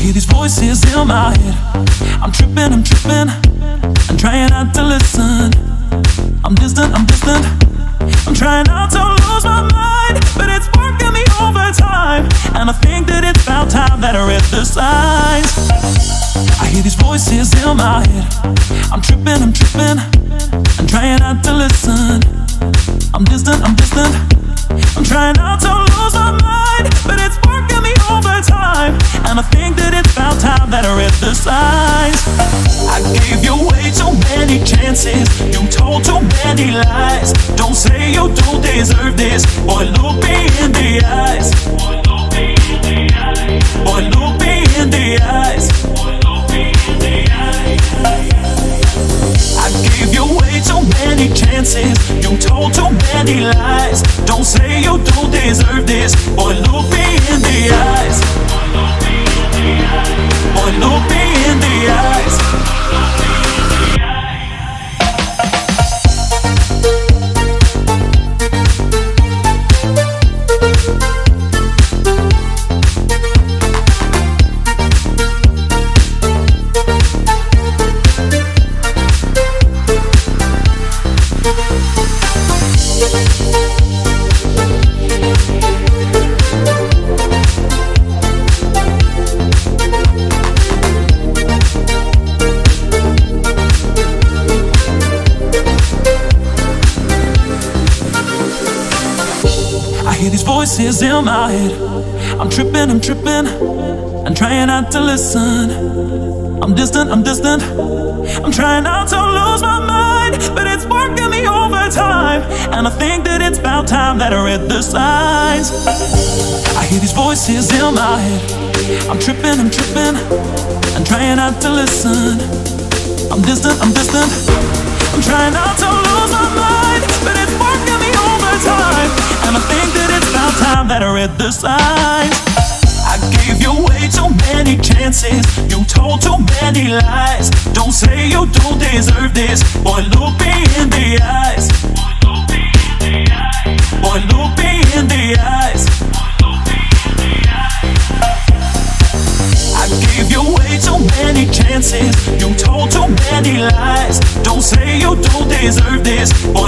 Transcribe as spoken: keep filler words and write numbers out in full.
hear these voices in my head. I'm tripping, I'm tripping, I'm trying not to listen. I'm distant, I'm distant, I'm trying not to lose my mind, but it's working me overtime, and I think that it's about time that I read the signs. I hear these voices in my head. I'm tripping, I'm tripping, I'm trying not to listen. I'm distant, I'm distant, I'm trying not to lose my mind, but it's working me overtime, and I think that it's about time that I read the signs. I gave you way too many chances, you told too many lies. Don't say you don't deserve this, boy, look me in the eyes. Boy, look me in the eyes. Boy, look me in the eyes. Boy, look me in the eyes. I gave you way too many chances, you told too many lies. Don't say you don't deserve this, boy, look me in the eyes. Boy, look me in the eyes. Voices in my head. I'm tripping, I'm tripping, I'm trying not to listen. I'm distant, I'm distant, I'm trying not to lose my mind, but it's working me overtime, and I think that it's about time that I read the signs. I hear these voices in my head. I'm tripping, I'm tripping, I'm trying not to listen. I'm distant, I'm distant, I'm trying not to lose my mind, but it's working me overtime, and I think that it's about time that I read the signs. I gave you way too many chances, you told too many lies. Don't say you don't deserve this, boy, look me in the eyes. Boy, look me in the eyes. I gave you way too many chances, you told too many lies. Don't say you don't deserve this, boy,